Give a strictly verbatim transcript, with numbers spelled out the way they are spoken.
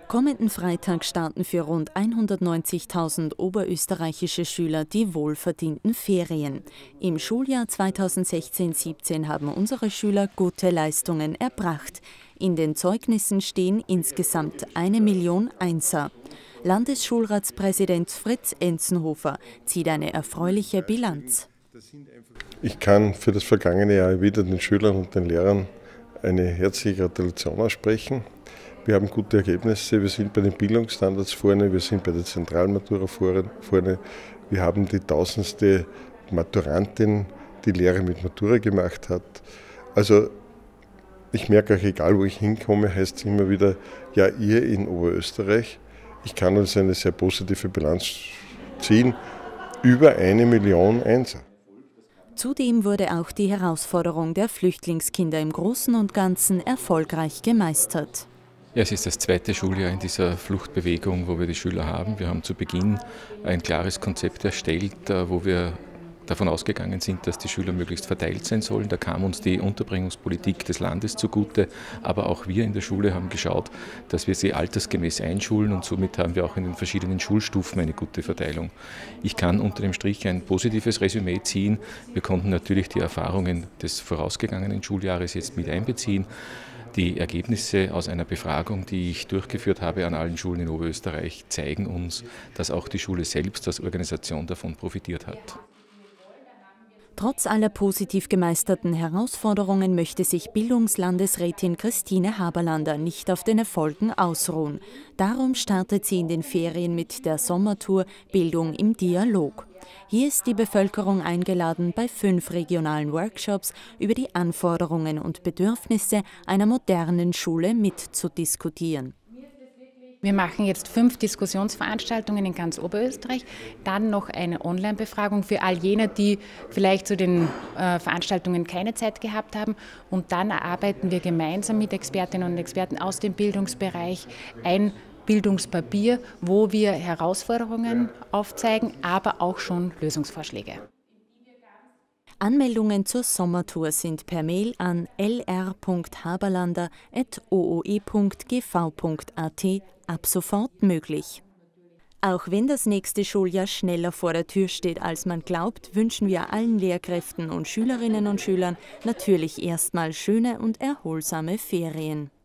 Kommenden Freitag starten für rund hundertneunzigtausend oberösterreichische Schüler die wohlverdienten Ferien. Im Schuljahr zweitausendsechzehn siebzehn haben unsere Schüler gute Leistungen erbracht. In den Zeugnissen stehen insgesamt eine Million Einser. Landesschulratspräsident Fritz Enzenhofer zieht eine erfreuliche Bilanz. Ich kann für das vergangene Jahr wieder den Schülern und den Lehrern eine herzliche Gratulation aussprechen. Wir haben gute Ergebnisse, wir sind bei den Bildungsstandards vorne, wir sind bei der Zentralmatura vorne, wir haben die tausendste Maturantin, die Lehre mit Matura gemacht hat. Also ich merke auch, egal wo ich hinkomme, heißt es immer wieder, ja, ihr in Oberösterreich. Ich kann uns eine sehr positive Bilanz ziehen, über eine Million Einser. Zudem wurde auch die Herausforderung der Flüchtlingskinder im Großen und Ganzen erfolgreich gemeistert. Ja, es ist das zweite Schuljahr in dieser Fluchtbewegung, wo wir die Schüler haben. Wir haben zu Beginn ein klares Konzept erstellt, wo wir davon ausgegangen sind, dass die Schüler möglichst verteilt sein sollen. Da kam uns die Unterbringungspolitik des Landes zugute, aber auch wir in der Schule haben geschaut, dass wir sie altersgemäß einschulen und somit haben wir auch in den verschiedenen Schulstufen eine gute Verteilung. Ich kann unter dem Strich ein positives Resümee ziehen. Wir konnten natürlich die Erfahrungen des vorausgegangenen Schuljahres jetzt mit einbeziehen. Die Ergebnisse aus einer Befragung, die ich durchgeführt habe an allen Schulen in Oberösterreich, zeigen uns, dass auch die Schule selbst als Organisation davon profitiert hat. Trotz aller positiv gemeisterten Herausforderungen möchte sich Bildungslandesrätin Christine Haberlander nicht auf den Erfolgen ausruhen. Darum startet sie in den Ferien mit der Sommertour Bildung im Dialog. Hier ist die Bevölkerung eingeladen, bei fünf regionalen Workshops über die Anforderungen und Bedürfnisse einer modernen Schule mitzudiskutieren. Wir machen jetzt fünf Diskussionsveranstaltungen in ganz Oberösterreich, dann noch eine Online-Befragung für all jene, die vielleicht zu den äh, Veranstaltungen keine Zeit gehabt haben. Und dann erarbeiten wir gemeinsam mit Expertinnen und Experten aus dem Bildungsbereich ein Bildungspapier, wo wir Herausforderungen aufzeigen, aber auch schon Lösungsvorschläge. Anmeldungen zur Sommertour sind per Mail an l r punkt haberlander at o o e punkt g v punkt a t ab sofort möglich. Auch wenn das nächste Schuljahr schneller vor der Tür steht, als man glaubt, wünschen wir allen Lehrkräften und Schülerinnen und Schülern natürlich erstmal schöne und erholsame Ferien.